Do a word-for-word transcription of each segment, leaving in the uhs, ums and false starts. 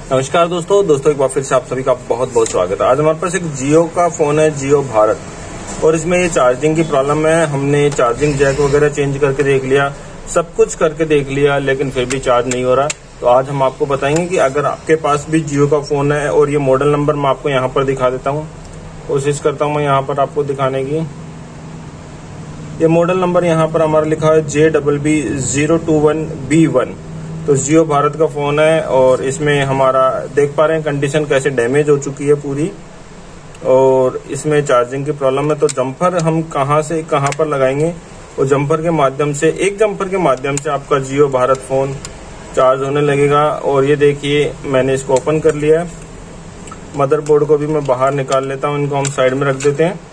नमस्कार दोस्तों दोस्तों एक बार फिर से आप सभी का बहुत बहुत स्वागत है। आज हमारे पास एक जियो का फोन है, जियो भारत, और इसमें ये चार्जिंग की प्रॉब्लम है। हमने चार्जिंग जैक वगैरह चेंज करके देख लिया, सब कुछ करके देख लिया, लेकिन फिर भी चार्ज नहीं हो रहा। तो आज हम आपको बताएंगे कि अगर आपके पास भी जियो का फोन है, और ये मॉडल नंबर मैं आपको यहाँ पर दिखा देता हूँ, कोशिश करता हूँ मैं यहाँ पर आपको दिखाने की। ये मॉडल नंबर यहाँ पर हमारा लिखा है J double B zero two one B one. तो जियो भारत का फोन है, और इसमें हमारा देख पा रहे हैं कंडीशन कैसे डैमेज हो चुकी है पूरी, और इसमें चार्जिंग की प्रॉब्लम है। तो जंपर हम कहाँ से कहाँ पर लगाएंगे, और जंपर के माध्यम से, एक जंपर के माध्यम से आपका जियो भारत फोन चार्ज होने लगेगा। और ये देखिए मैंने इसको ओपन कर लिया है। मदरबोर्ड को भी मैं बाहर निकाल लेता हूँ, इनको हम साइड में रख देते हैं,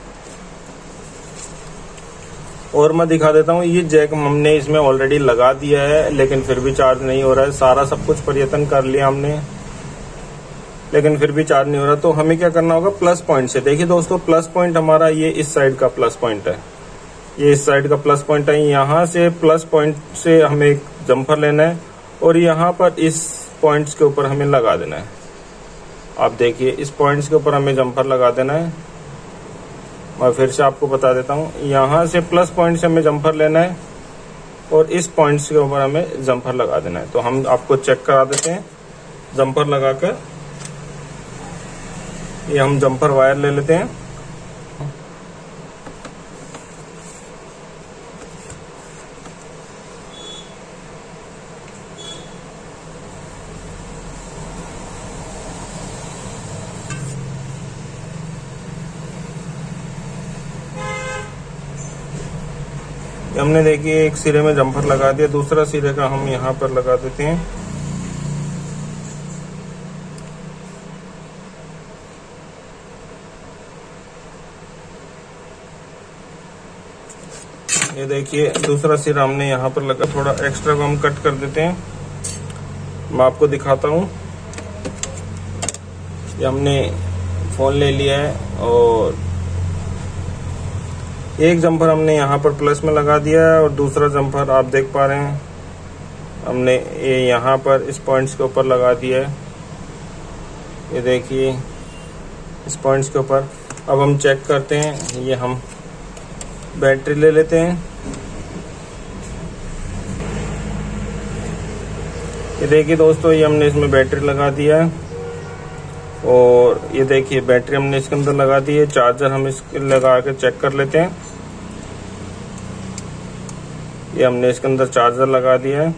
और मैं दिखा देता हूँ। ये जैक हमने इसमें ऑलरेडी लगा दिया है, लेकिन फिर भी चार्ज नहीं हो रहा है। सारा सब कुछ प्रयत्न कर लिया हमने, लेकिन फिर भी चार्ज नहीं हो रहा। तो हमें क्या करना होगा, प्लस पॉइंट से। देखिए दोस्तों, प्लस पॉइंट हमारा ये इस साइड का प्लस पॉइंट है, ये इस साइड का प्लस पॉइंट है। यहाँ से प्लस पॉइंट से हमें एक जम्पर लेना है, और यहाँ पर इस पॉइंट्स के ऊपर हमें लगा देना है। आप देखिए, इस पॉइंट्स के ऊपर हमें जम्पर लगा देना है। मैं फिर से आपको बता देता हूँ, यहाँ से प्लस पॉइंट से हमें जंपर लेना है, और इस पॉइंट्स के ऊपर हमें जंपर लगा देना है। तो हम आपको चेक करा देते हैं। जंपर लगाकर ये हम जंपर वायर ले लेते हैं। हमने देखिए एक सिरे में जंपर लगा दिया, दूसरा सिरे का हम यहाँ पर लगा देते हैं। ये देखिए दूसरा सिरा हमने यहाँ पर लगा, थोड़ा एक्स्ट्रा को हम कट कर देते हैं। मैं आपको दिखाता हूँ। ये हमने फोन ले लिया है, और एक जंपर हमने यहाँ पर प्लस में लगा दिया है, और दूसरा जंपर आप देख पा रहे हैं हमने ये यहाँ पर इस पॉइंट्स के ऊपर लगा दिया है। ये देखिए इस पॉइंट्स के ऊपर। अब हम चेक करते हैं। ये हम बैटरी ले लेते हैं। ये देखिए दोस्तों, ये हमने इसमें बैटरी लगा दिया है, और ये देखिए बैटरी हमने इसके अंदर लगा दी है। चार्जर हम इसके लगा के चेक कर लेते हैं। ये हमने इसके अंदर चार्जर लगा दिया है,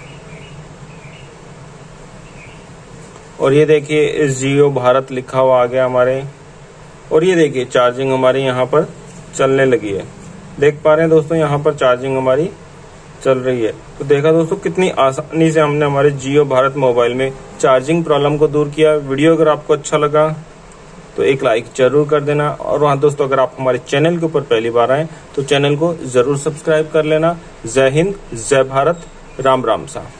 और ये देखिए जियो भारत लिखा हुआ आ गया हमारे, और ये देखिए चार्जिंग हमारी यहाँ पर चलने लगी है। देख पा रहे हैं दोस्तों, यहाँ पर चार्जिंग हमारी चल रही है। तो देखा दोस्तों, कितनी आसानी से हमने हमारे जियो भारत मोबाइल में चार्जिंग प्रॉब्लम को दूर किया। वीडियो अगर आपको अच्छा लगा तो एक लाइक जरूर कर देना, और वहाँ दोस्तों अगर आप हमारे चैनल के ऊपर पहली बार आए तो चैनल को जरूर सब्सक्राइब कर लेना। जय हिंद, जय भारत, राम राम सा।